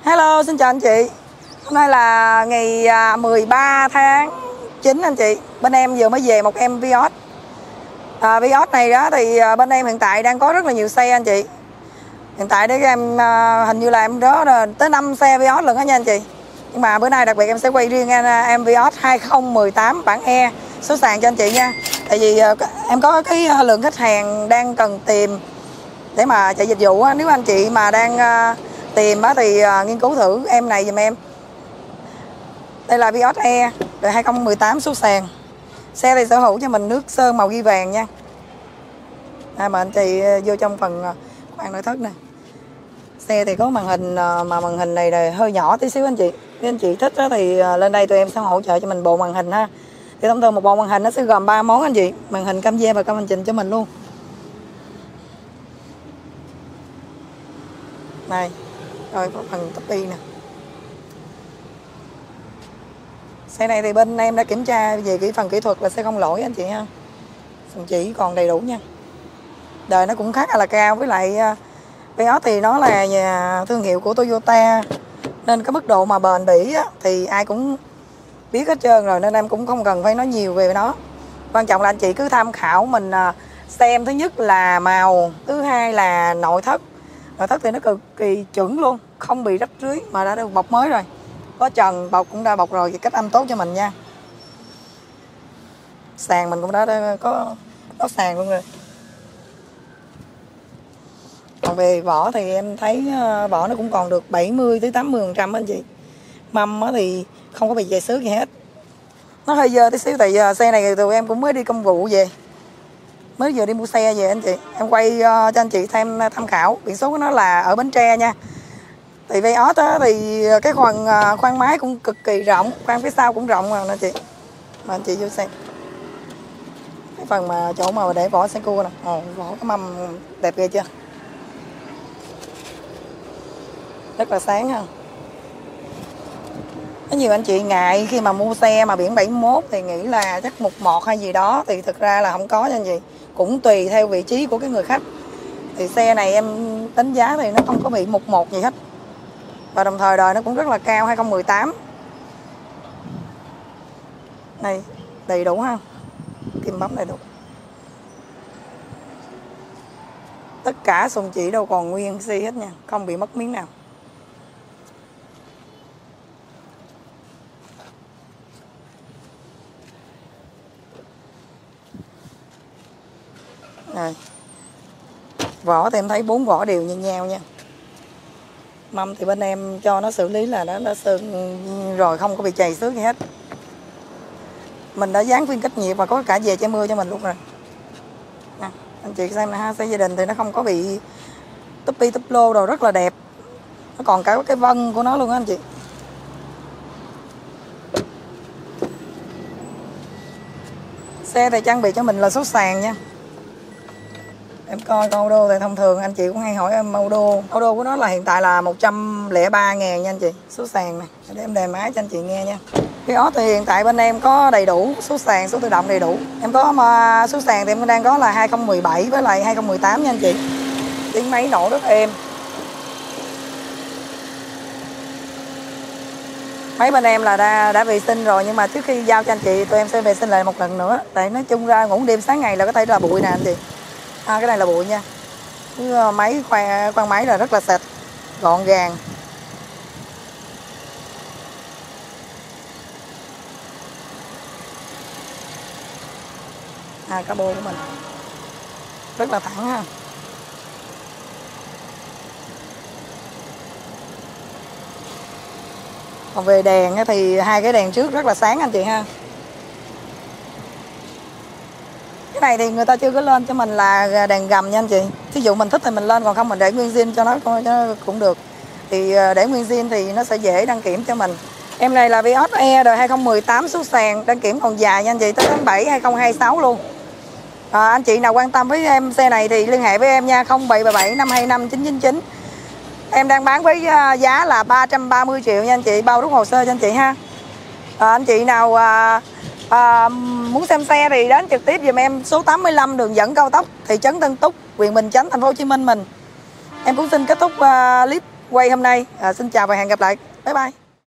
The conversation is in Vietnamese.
Hello, xin chào anh chị. Hôm nay là ngày 13 tháng 9 anh chị. Bên em vừa mới về một em Vios. Vios này đó thì bên em hiện tại đang có rất là nhiều xe anh chị. Hiện tại đấy em hình như là em đó tới 5 xe Vios lần đó nha anh chị. Nhưng mà bữa nay đặc biệt em sẽ quay riêng em Vios 2018 bản E số sàn cho anh chị nha. Tại vì em có cái lượng khách hàng đang cần tìm để mà chạy dịch vụ. Nếu anh chị mà đang tìm thì nghiên cứu thử em này giùm em. Đây là Vios E đời 2018 số sàn. Xe thì sở hữu cho mình nước sơn màu ghi vàng nha. Mà anh chị vô trong phần khoang nội thất nè. Xe thì có màn hình mà màn hình này là hơi nhỏ tí xíu anh chị. Nếu anh chị thích thì lên đây tụi em sẽ hỗ trợ cho mình bộ màn hình ha. Thì thông thường một bộ màn hình nó sẽ gồm 3 món anh chị. Màn hình cam ve và cam hành trình cho mình luôn. Này, rồi có phần topi nè. Xe này thì bên em đã kiểm tra về cái phần kỹ thuật là sẽ không lỗi anh chị ha. Phần chỉ còn đầy đủ nha. Đời nó cũng khá là cao, với lại Vios thì nó là nhà thương hiệu của Toyota, nên cái mức độ mà bền bỉ á, thì ai cũng biết hết trơn rồi, nên em cũng không cần phải nói nhiều về nó. Quan trọng là anh chị cứ tham khảo mình xem, thứ nhất là màu, thứ hai là nội thất. Nội thất thì nó cực kỳ chuẩn luôn, không bị rách rưới mà đã được bọc mới rồi. Có trần bọc cũng đã bọc rồi, thì cách âm tốt cho mình nha. Sàn mình cũng đã có sàn luôn rồi. Còn về vỏ thì em thấy vỏ nó cũng còn được 70-80% anh chị. Mâm thì không có bị chày xước gì hết. Nó hơi dơ tí xíu, tại giờ xe này tụi em cũng mới đi công vụ về, mới vừa đi mua xe về anh chị. Em quay cho anh chị thêm tham khảo. Biển số của nó là ở Bến Tre nha. Thì Vios thì cái khoang máy cũng cực kỳ rộng, khoang phía sau cũng rộng mà anh chị. Mà anh chị vô xem cái phần mà chỗ mà để vỏ xe cua nè, vỏ cái mâm đẹp ghê chưa, rất là sáng ha. Có nhiều anh chị ngại khi mà mua xe mà biển 71 thì nghĩ là chắc 11 hay gì đó, thì thực ra là không có nha anh chị. Cũng tùy theo vị trí của cái người khách. Thì xe này em đánh giá thì nó không có bị 11 gì hết. Và đồng thời đời nó cũng rất là cao, 2018. Này, đầy đủ ha. Kim bấm đầy đủ. Tất cả sùng chỉ đâu còn nguyên si hết nha, không bị mất miếng nào. Rồi. Vỏ thì em thấy 4 vỏ đều như nhau nha. Mâm thì bên em cho nó xử lý là nó sơn rồi, không có bị chày xước gì hết. Mình đã dán phim cách nhiệt và có cả về che mưa cho mình luôn rồi nè. Anh chị xem nè ha, xe gia đình thì nó không có bị túp lô đồ, rất là đẹp. Nó còn cả cái vân của nó luôn á anh chị. Xe thì trang bị cho mình là số sàn nha. Em coi con ô đô thì thông thường anh chị cũng hay hỏi em ô đô của nó là hiện tại là 103.000 nha anh chị. Số sàn này để em đề máy cho anh chị nghe nha. Vios thì hiện tại bên em có đầy đủ số sàn, số tự động đầy đủ. Em có số sàn thì em đang có là 2017 với lại 2018 nha anh chị. Tiếng máy nổ rất êm. Máy bên em là đã vệ sinh rồi, nhưng mà trước khi giao cho anh chị tụi em sẽ vệ sinh lại một lần nữa. Tại nói chung ra ngủ đêm sáng ngày là có thể là bụi nè anh chị. Cái này là bụi nha. Cái máy khoang máy là rất là sạch, gọn gàng. Cabo của mình rất là thẳng ha. Còn về đèn thì hai cái đèn trước rất là sáng anh chị ha. Cái này thì người ta chưa có lên cho mình là đèn gầm nha anh chị. Thí dụ mình thích thì mình lên, còn không mình để nguyên zin cho nó cũng được. Thì để nguyên zin thì nó sẽ dễ đăng kiểm cho mình. Em này là Vios E đời 2018 số sàn, đăng kiểm còn dài nha anh chị, tới tháng 7 2026 luôn. Anh chị nào quan tâm với em xe này thì liên hệ với em nha, 0777 525 999. Em đang bán với giá là 330 triệu nha anh chị, bao rút hồ sơ cho anh chị ha. Anh chị nào muốn xem xe thì đến trực tiếp giùm em số 85 đường dẫn cao tốc thị trấn Tân Túc, huyện Bình Chánh, thành phố Hồ Chí Minh mình. Em cũng xin kết thúc clip quay hôm nay. Xin chào và hẹn gặp lại. Bye bye.